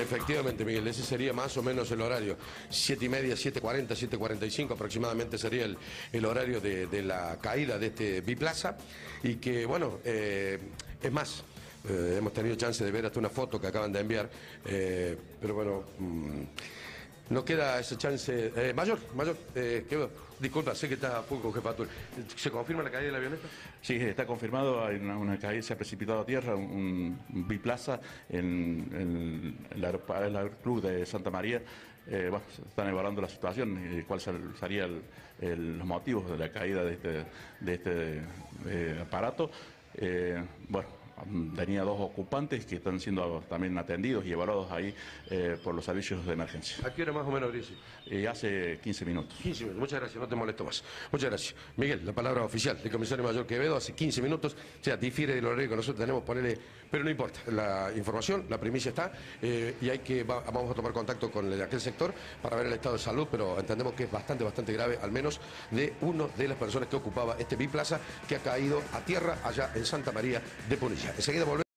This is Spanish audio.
Efectivamente, Miguel, ese sería más o menos el horario. 7:30, 7:40, 7:45 aproximadamente sería el horario de la caída de este biplaza. Y que, bueno, es más, hemos tenido chance de ver hasta una foto que acaban de enviar, pero bueno, no queda esa chance. Mayor, disculpa, sé que está a full con jefatura. ¿Se confirma la caída de la avioneta? Sí, está confirmado, hay una caída, se ha precipitado a tierra, un biplaza en el Aeroclub de Santa María. Bueno, se están evaluando la situación y cuáles serían los motivos de la caída de este aparato. Bueno, tenía dos ocupantes que están siendo también atendidos y evaluados ahí por los servicios de emergencia. ¿A qué hora más o menos, Grisi? Hace 15 minutos. 15 minutos, muchas gracias, no te molesto más. Muchas gracias. Miguel, la palabra oficial del comisario mayor Quevedo, hace 15 minutos, o sea, difiere del horario que nosotros tenemos, ponerle, pero no importa, la información, la primicia está, y vamos a tomar contacto con aquel sector para ver el estado de salud, pero entendemos que es bastante grave, al menos de una de las personas que ocupaba este biplaza que ha caído a tierra allá en Santa María de Punilla. Enseguida volvemos.